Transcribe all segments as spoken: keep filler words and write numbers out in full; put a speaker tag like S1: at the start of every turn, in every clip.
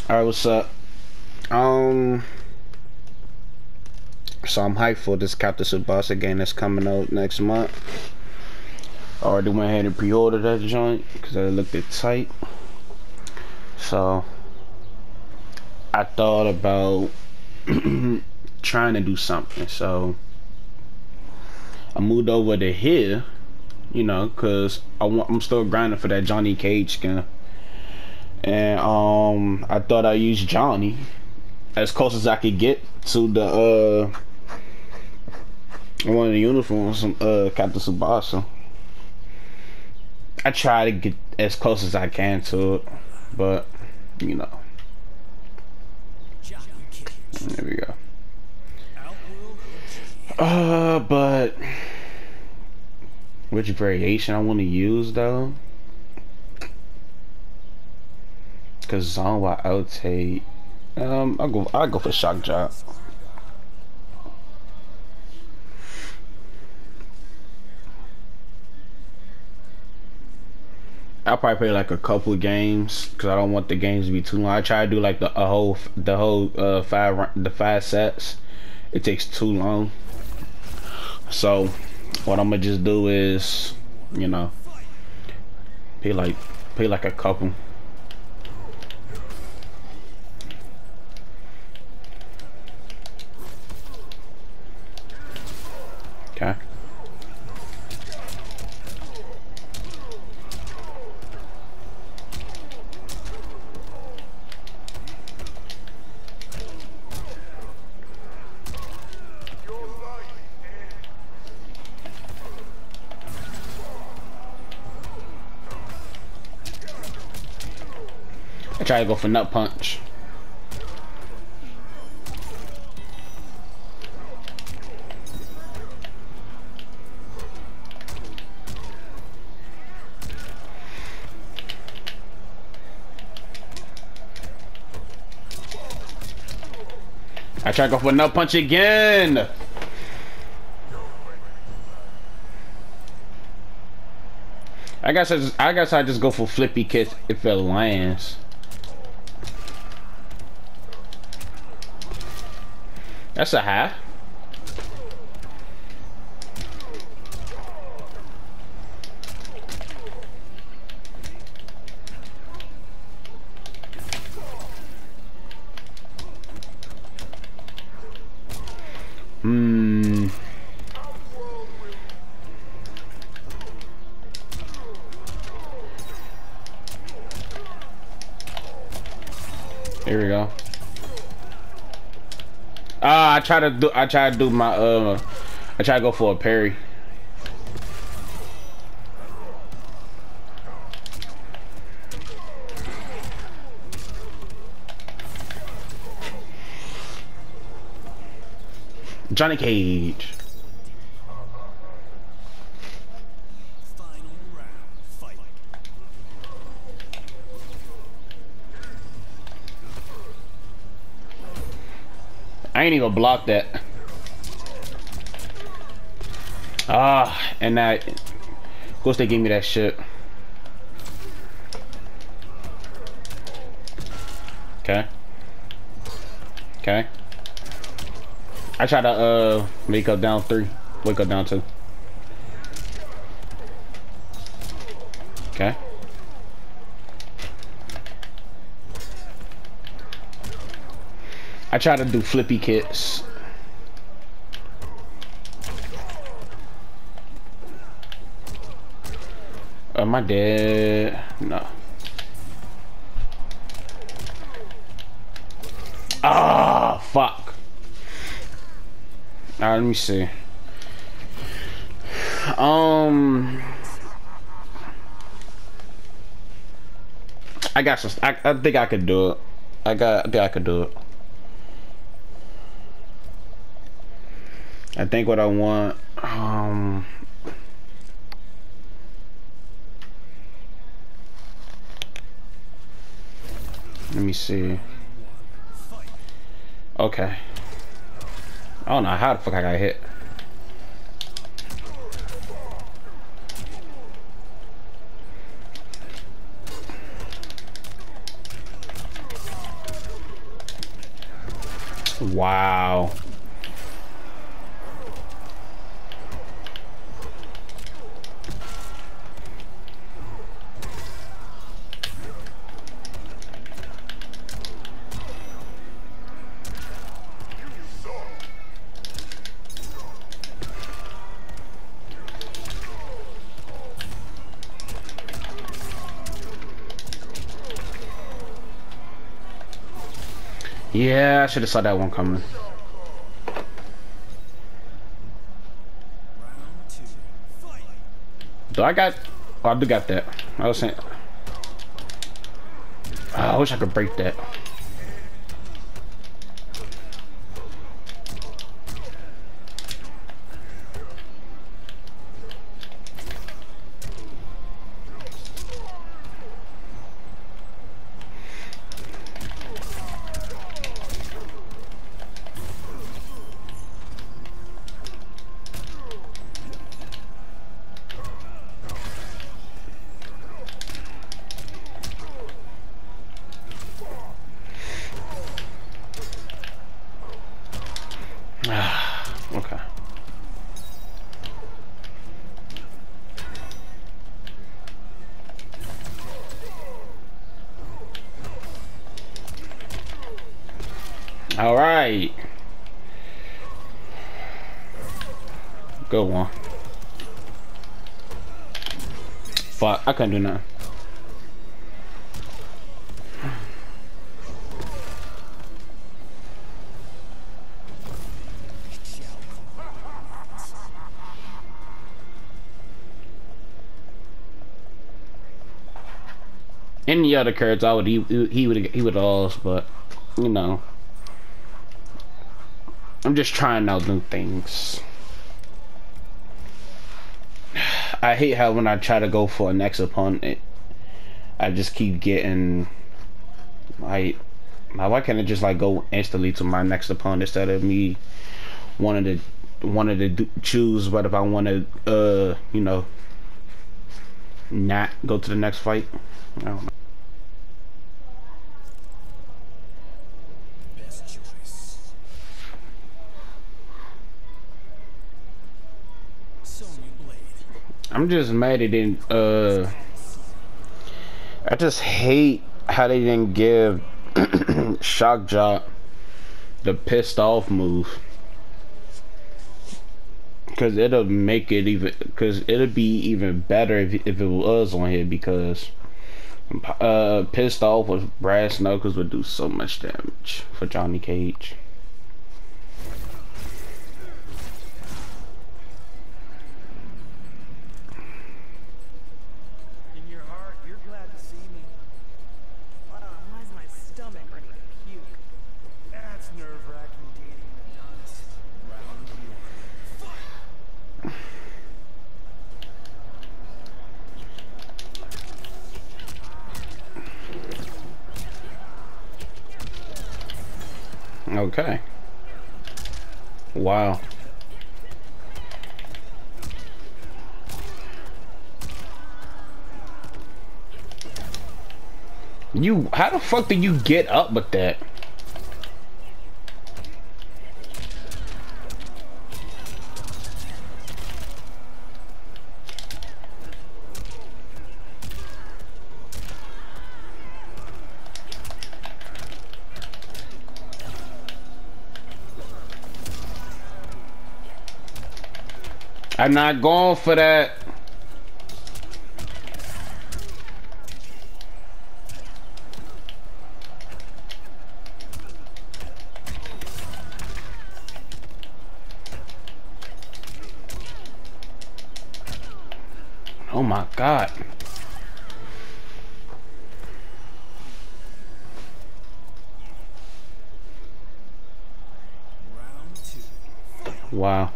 S1: Alright, what's up? Um, so I'm hyped for this Captain Tsubasa game that's coming out next month. I already went ahead and pre-ordered that joint because I looked it tight. So I thought about trying to do something. So I moved over to here, you know, cause I want I'm still grinding for that Johnny Cage skin. And um, I thought I'd use Johnny as close as I could get to the uh one of the uniforms from uh Captain Tsubasa. I try to get as close as I can to it, but you know. There we go. Uh, but which variation I want to use though? Cause Zanwa outtake. Um, I'll go. I'll go for shock drop. I'll probably play like a couple of games because I don't want the games to be too long. I try to do like the a whole the whole uh five the five sets. It takes too long. So what I'm gonna just do is, you know, play like play like a couple. Okay. I try to go for nut punch. I try to go for nut punch again. I guess I just, I guess I just go for flippy kick if it lands. That's a half. Hmm. Here we go. Ah, uh, I try to do. I try to do my. Uh, I try to go for a parry. Johnny Cage. I ain't even blocked that. Ah, and that. Of course, they gave me that shit. Okay. Okay. I try to uh make up down three, wake up down two. Okay. I try to do flippy kicks. Am I dead? No. Ah, fuck. All right, let me see. Um, I got some. I, I think I could do it. I got. I think I could do it. I think what I want. Um, let me see. Okay. I don't know how the fuck I got hit. Wow. Yeah, I should have saw that one coming. Do I got? Oh, I do got that. I was saying. Oh, I wish I could break that. Okay. All right. Good one. Fuck, I couldn't do nothing. Any other cards, I would he he would he would lost, but you know, I'm just trying out new things. I hate how when I try to go for a next opponent, I just keep getting like, why can't I just like go instantly to my next opponent instead of me wanting to wanting to do, choose what if I want to uh you know not go to the next fight. I don't know. I'm just mad it didn't, uh, I just hate how they didn't give Shock Jock the pissed off move. Cause it'll make it even, cause it'll be even better if, if it was on here, because uh, pissed off with brass knuckles would do so much damage for Johnny Cage. Okay. Wow. You, how the fuck did you get up with that? I'm not going for that. Oh my God. Wow.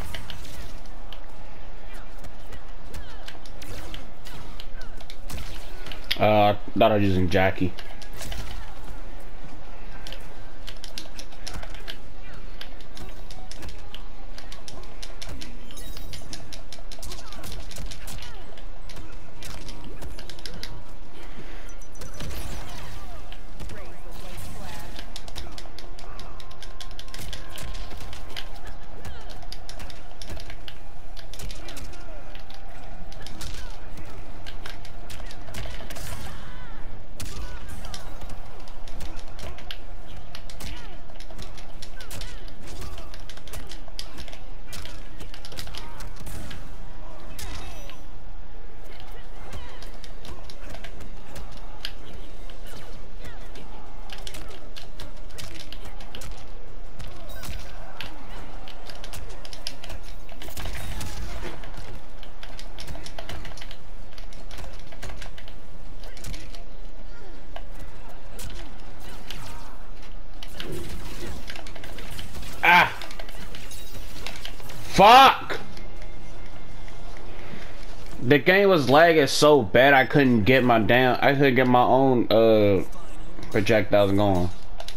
S1: Uh, I thought I was using Jackie. Fuck! The game was lagging so bad I couldn't get my damn I couldn't get my own uh projectiles going.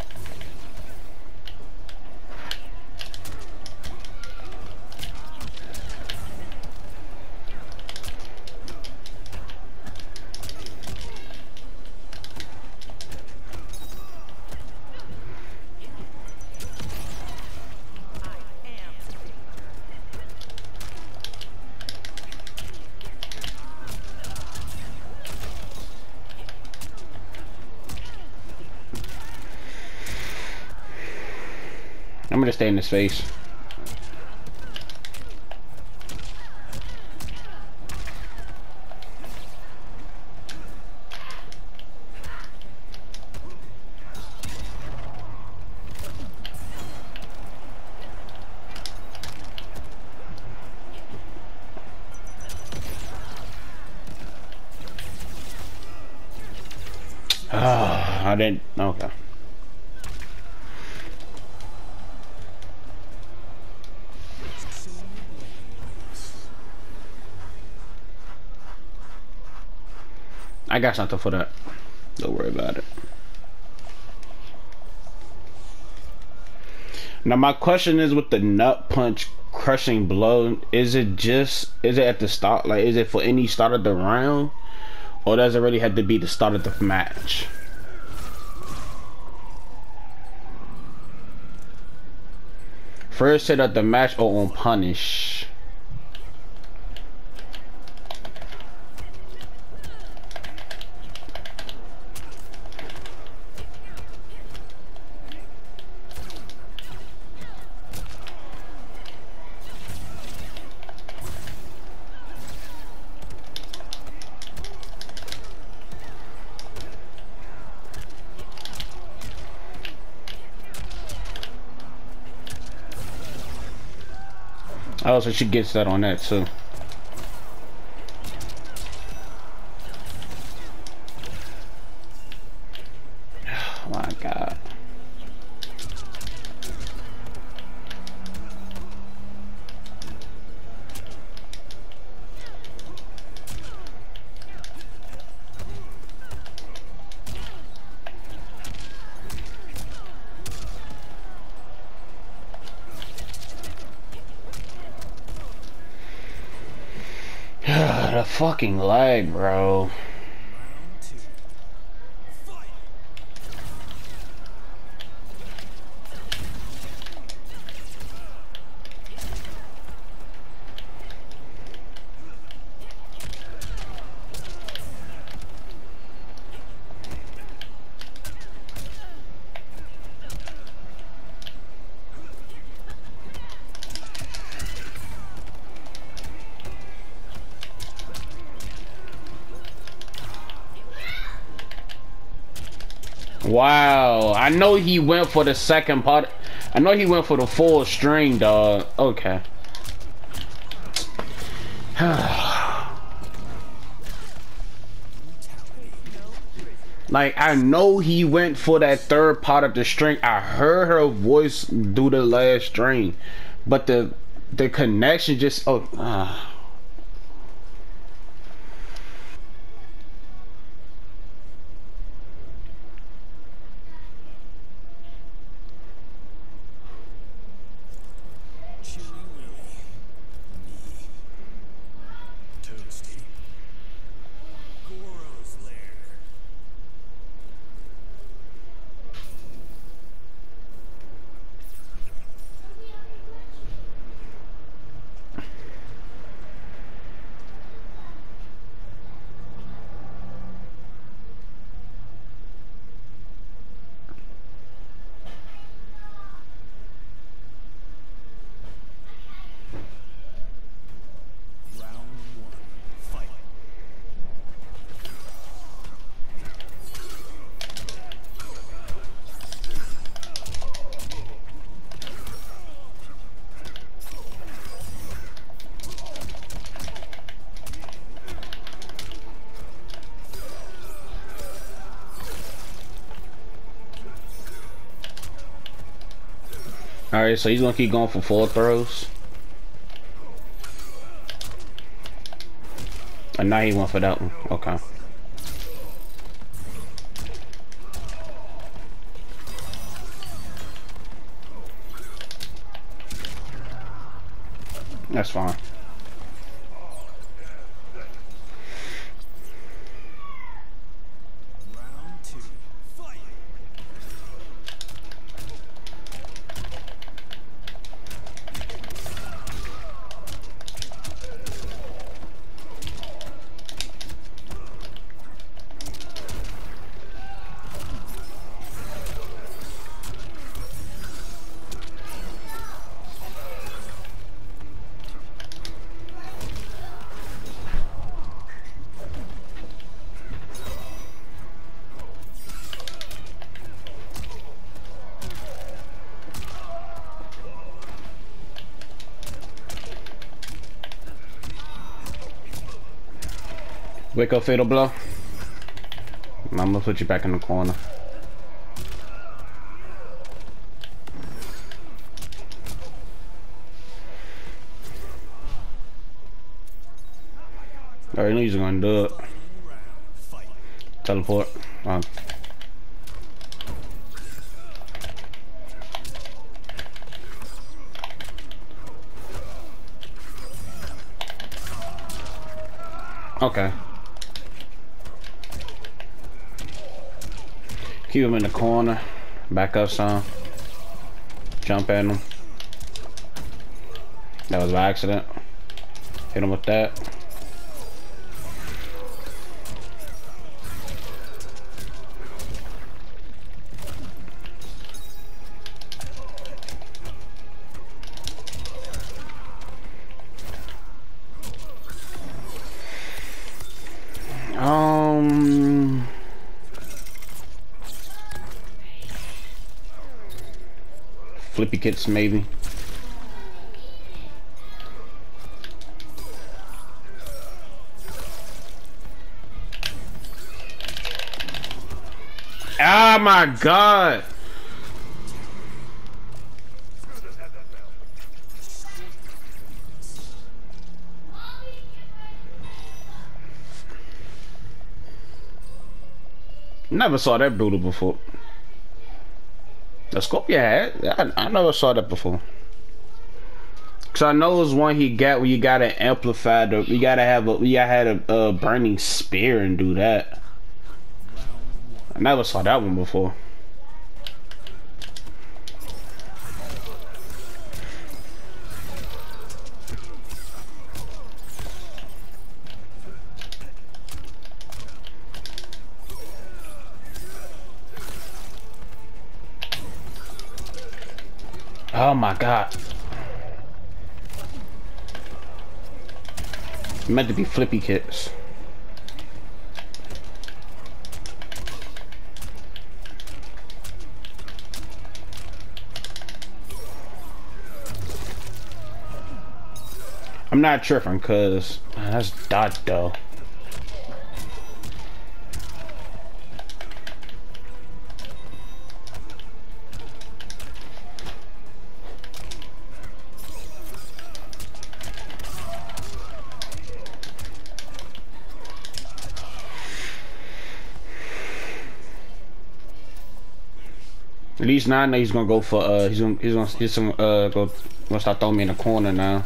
S1: I'm gonna stay in his face. Oh, I didn't. Okay. I got something for that. Don't worry about it. Now my question is with the nut punch crushing blow, is it just is it at the start, like is it for any start of the round, or does it really have to be the start of the match? First hit of the match or on punish? Oh, so she gets that on that too. Oh my God. The fucking lag, bro. Wow, I know he went for the second part. I know he went for the full string, dog. Okay. Like, I know he went for that third part of the string. I heard her voice do the last string, but the the connection just oh. Uh. Alright, so he's gonna keep going for full throws. And now he went for that one. Okay. That's fine. Wake up, fatal blow. I'm gonna put you back in the corner. I already knew he's gonna do it. Teleport. Um. Okay. Keep him in the corner. Back up some. Jump at him. That was by accident. Hit him with that. Um... Flippy kits, maybe. Oh my god! Never saw that brutal before. The Scorpion had? I, I never saw that before. Cause I know it was one he got where you gotta amplify the, you gotta have a, you gotta have a, a burning spear and do that. I never saw that one before. Oh my god. Meant to be flippy kits. I'm not tripping cause man, that's dot though. At least now I know he's gonna go for uh he's gonna he's gonna he's gonna uh go gonna start throwing me in the corner now.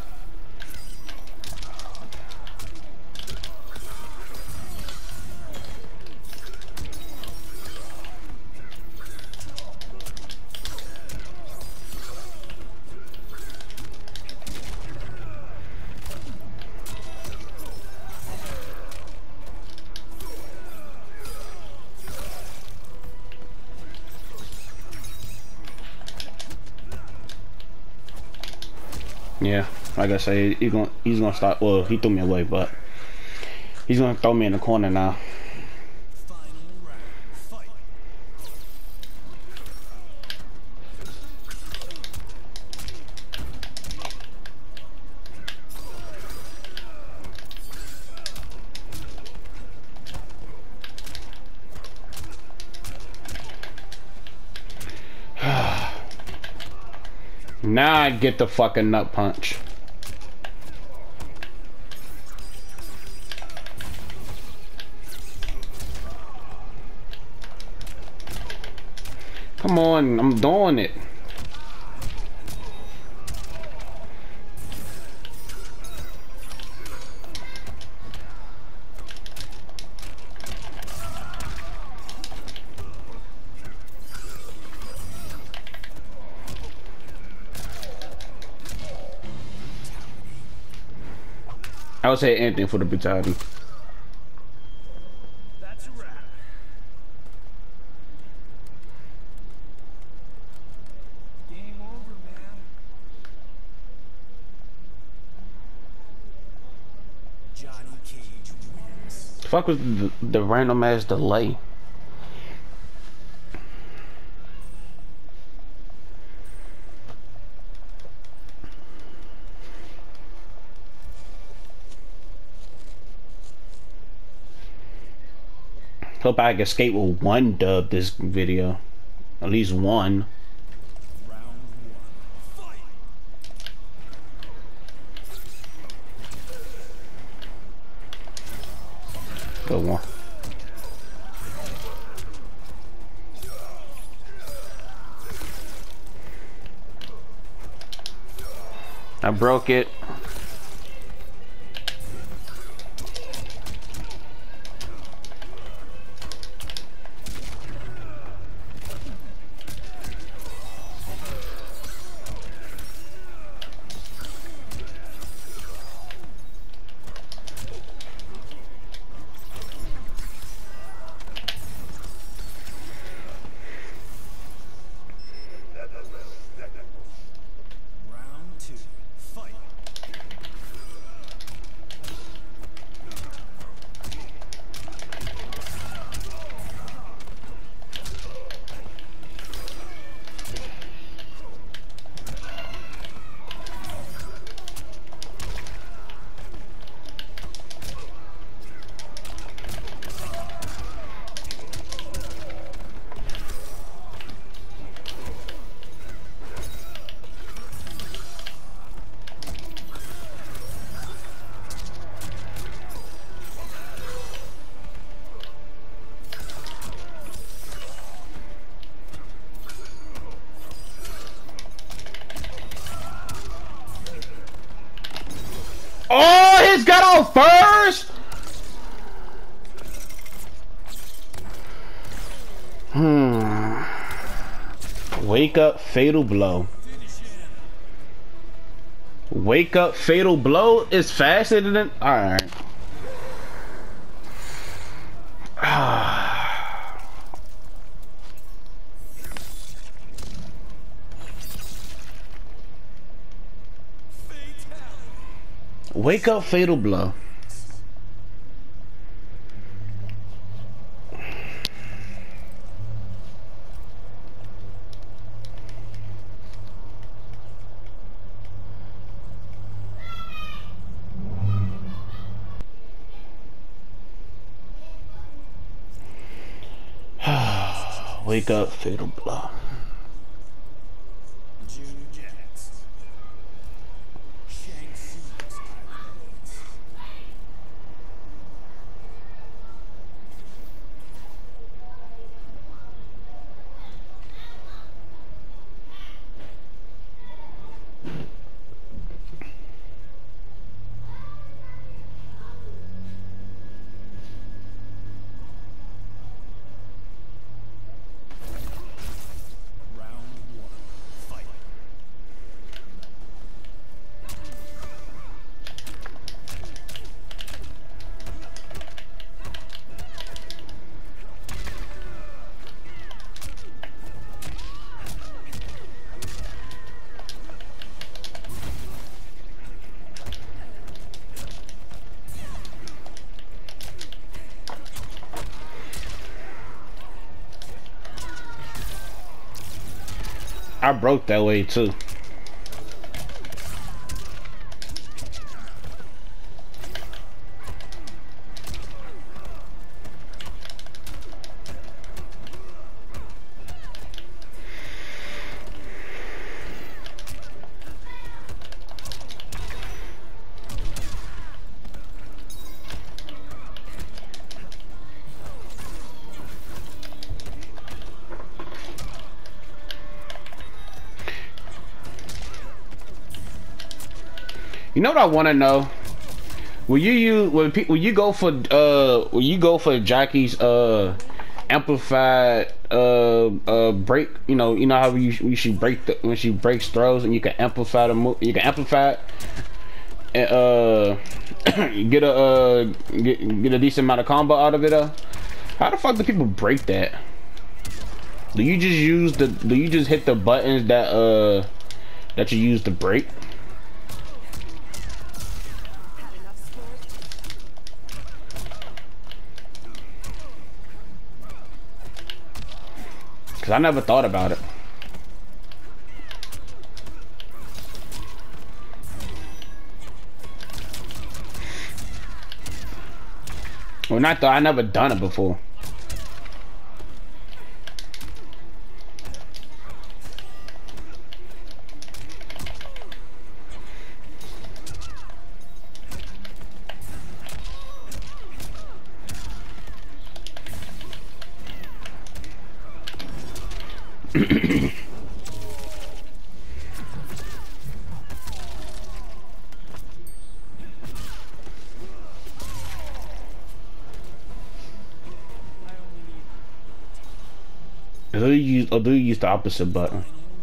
S1: Yeah, like I say, he's gonna he's gonna start. Well, he threw me away, but he's gonna throw me in the corner now. Now I get the fucking nut punch. Come on, I'm doing it. I would say anything for the brutality.
S2: That's a wrap. Game over, man. Johnny Cage wins.
S1: The fuck was the, the random ass delay? Hope I can escape with one dub this video. At least one.
S2: Round one. Fight.
S1: Good one. I broke it.
S2: Round two. Fight.
S1: Oh, he's got off first. Hmm. Wake up, fatal blow. Wake up, fatal blow is faster than. All right. Wake up, fatal blow. Wake up, fatal blow.
S2: June Jets. Shang Tsung's Round one. Fight.
S1: I broke that way too. You know what I want to know? Will you use when people will you go for uh will you go for Jackie's uh amplified uh uh break? You know you know how you you should break the when she breaks throws and you can amplify the move. You can amplify it and uh get a uh get get a decent amount of combo out of it. Uh, how the fuck do people break that? Do you just use the do you just hit the buttons that uh that you use to break? Cause I never thought about it. Well, not that I never done it before. Or do you use, or do you use the opposite button?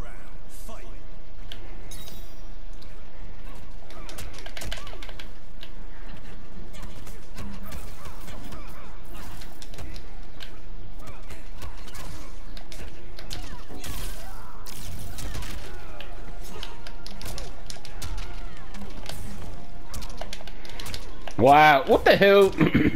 S1: Wow, what the hell?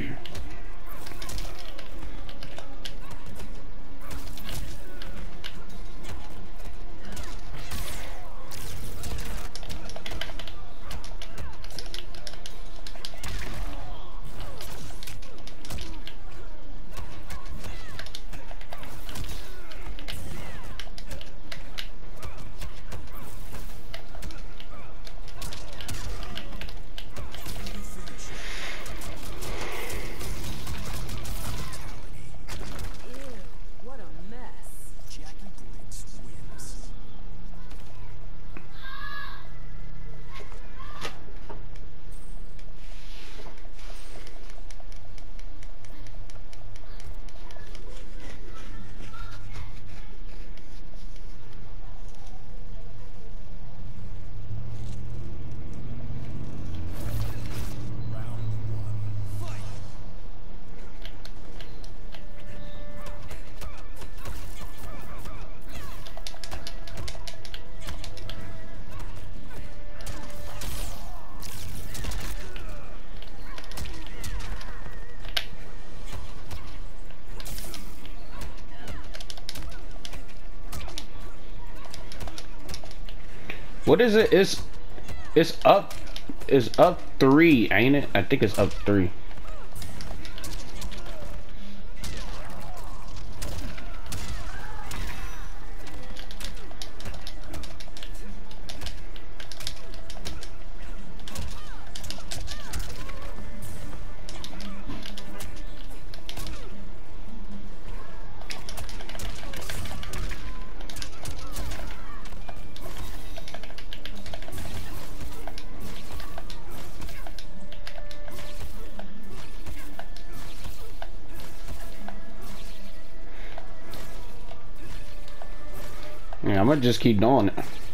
S1: What is it? It's it's up. It's up three, ain't it? I think it's up three. Yeah, I'm gonna just keep doing it.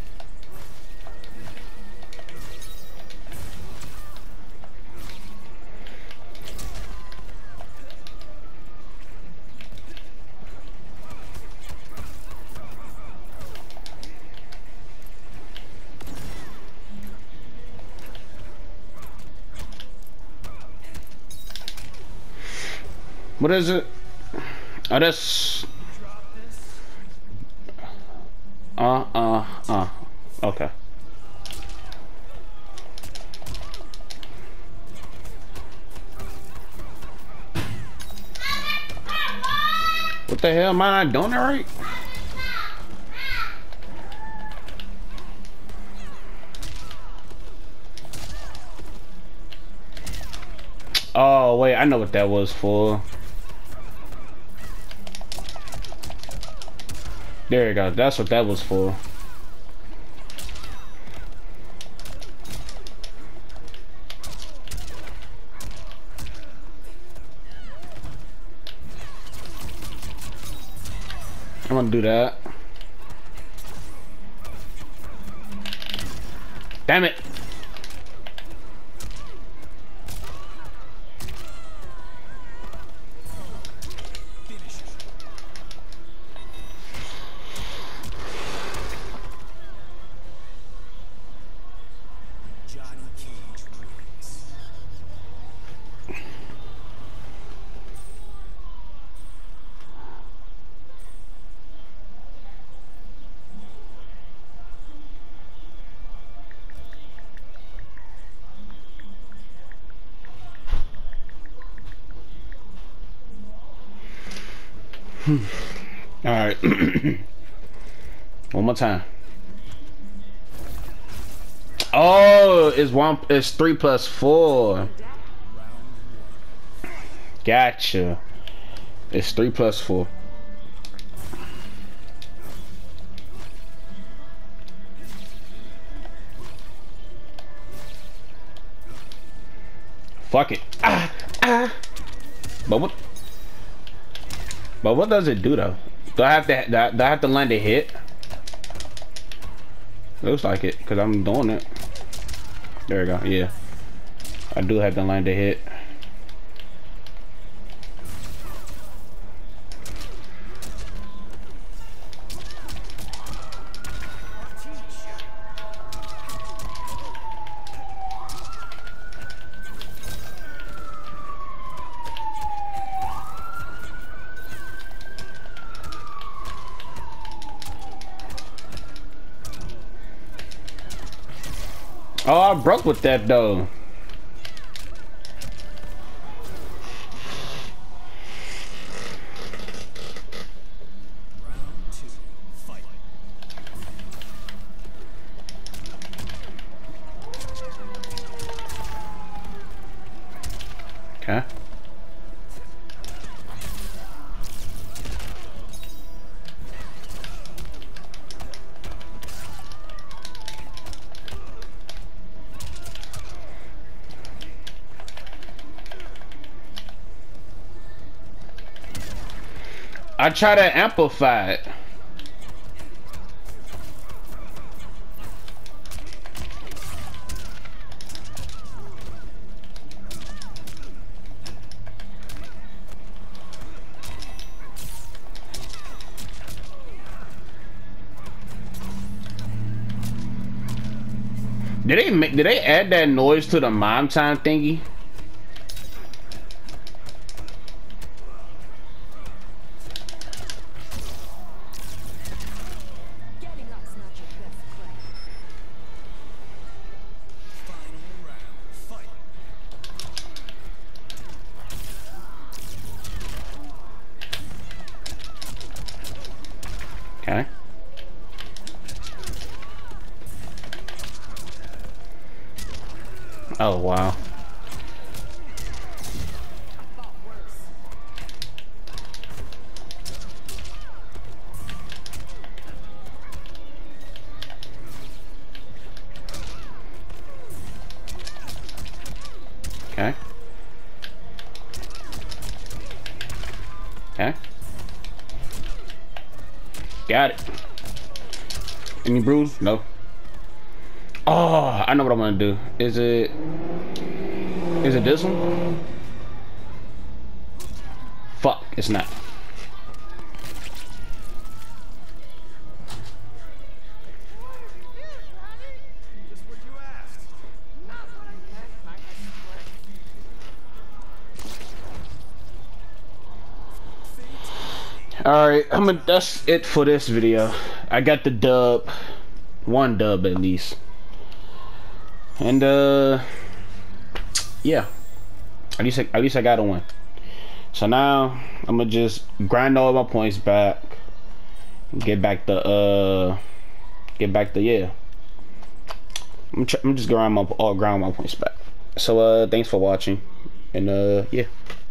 S1: What is it? Oh, that's... Uh, uh, uh. Okay. What the hell? Am I not doing it right? Oh, wait. I know what that was for. There you go. That's what that was for. I'm gonna do that. Damn it.
S2: Johnny Cage wins.
S1: All right. One more time. Oh, it's one. It's three plus four. Gotcha. It's three plus four. Fuck it. Ah, ah. But what? But what does it do though? Do I have to? Do I, do I have to land a hit? Looks like it, cause I'm doing it. There we go. Yeah, I do have to land a hit. Oh, I broke with that though.
S2: Round two, fight.
S1: Okay. I try to amplify it. Did they make, did they add that noise to the mime time thingy?
S3: Getting up's not your best friend.
S2: Final round, fight.
S1: Okay. Oh wow.
S3: Fought worse.
S1: Okay. Okay. Got it. Any bruise? No. Oh, I know what I'm gonna do. Is it? Is it this one? Fuck, it's not.
S2: Just what you asked.
S1: All right, I'm gonna. That's it for this video. I got the dub, one dub at least, and uh, yeah. At least, I, at least I got a win. So now I'm gonna just grind all my points back, get back the uh, get back the yeah. I'm, I'm just grind my all grind my points back. So uh, thanks for watching, and uh, yeah.